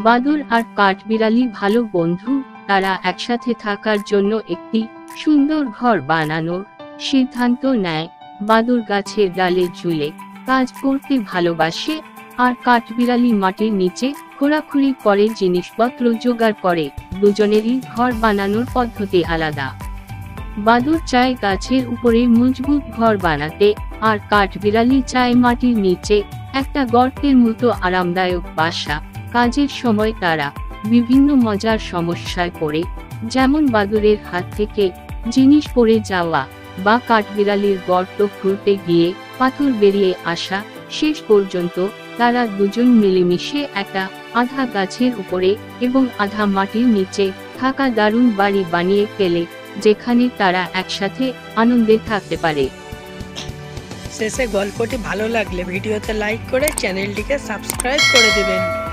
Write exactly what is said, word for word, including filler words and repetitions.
বাদুড় আর কাঠবিড়ালি ভালো বন্ধু। তারা একসাথে থাকার জন্য একটি সুন্দর ঘর বানানোর সিদ্ধান্ত নেয়। বাদুড় গাছের ডালে ঝুলে কাজ করতে ভালোবাসে, আর কাঠবিড়ালি মাটির নিচে খোঁড়াখুড়ি করে জিনিসপত্র জোগাড় করে। দুজনেরই ঘর বানানোর পদ্ধতি আলাদা। বাদুড় চায় গাছের উপরে মজবুত ঘর বানাতে, আর কাঠবিড়ালি চায় মাটির নিচে একটা গর্তের মতো আরামদায়ক বাসা। কাজের সময় তারা বিভিন্ন মজার সমস্যায় পড়ে, যেমন বাদুড়ের হাত থেকে জিনিস পড়ে যাওয়া বা কাঠবিড়ালির গর্ত খুঁড়তে গিয়ে পাথর বেরিয়ে আসা। শেষ পর্যন্ত তারা দুজন মিলেমিশে একটা আধা গাছের উপরে এবং আধা মাটির নিচে থাকা দারুণ বাড়ি বানিয়ে ফেলে, যেখানে তারা একসাথে আনন্দে থাকতে পারে। শেষে গল্পটি ভালো লাগলে ভিডিওতে লাইক করে চ্যানেলটিকে সাবস্ক্রাইব করে দেবেন।